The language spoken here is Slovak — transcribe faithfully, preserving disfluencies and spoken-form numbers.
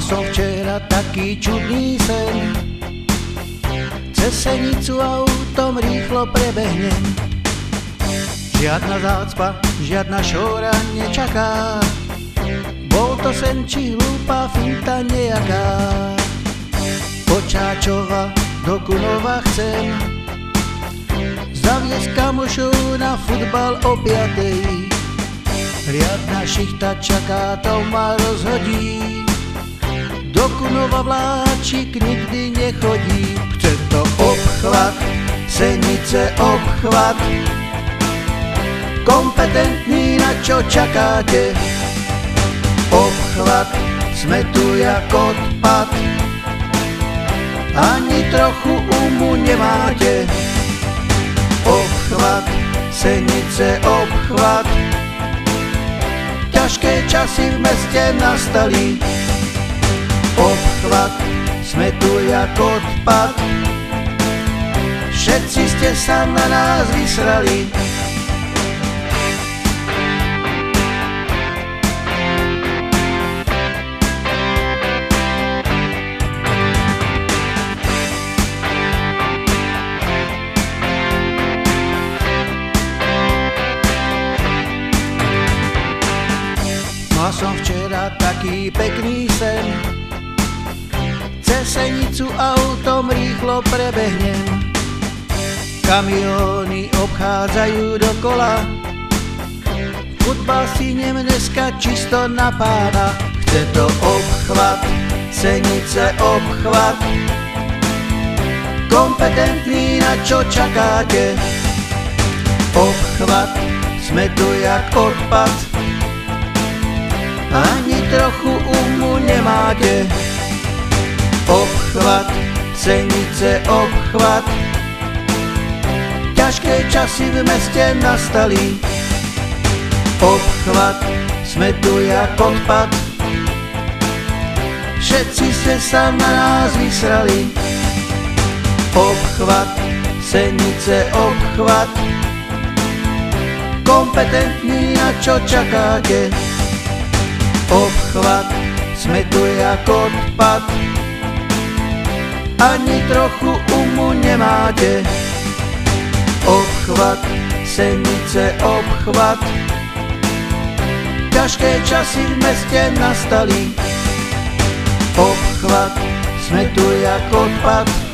som včera taký čudný sen, cez Senicu autom rýchlo prebehnem. Žiadna zácpa, žiadna šóra nečaká, bol to sen či hlúpa finta nejaká. Počáčova do Kunova chcem zaviesť kamošov na futbal o piatej. Riadna šichta čaká, to ma rozhodí, do Kunova vláčik nikdy nechodí. Chce to obchvat, Senice obchvat, kompetentní, na čo čakáte? Obchvat, sme tu jak odpad, ani trochu umu nemáte. Obchvat, Senice obchvat, ťažké časy v meste nastali. Obchvat, sme tu jak odpad, všetci ste sa na nás vysrali. Mal som včera taký pekný sen, cez Senicu autom rýchlo prebehnem. Kamióny obchádzajú dokola, futbal si nem dneska čisto na pána. Chce to obchvat, Senice obchvat, kompetentní, na čo čakáte? Obchvat, sme tu jak odpad, ani trochu umu nemáte. Obchvat, Senice obchvat, ťažké časy v meste nastali. Obchvat, sme tu jak odpad, všetci ste sa na nás vysrali. Obchvat, Senice obchvat, kompetentní, na čo čakáte? Obchvat, sme tu jak odpad, ani trochu umu nemáte. Obchvat, Senice obchvat, ťažké časy v meste nastali. Obchvat, sme tu jak odpad,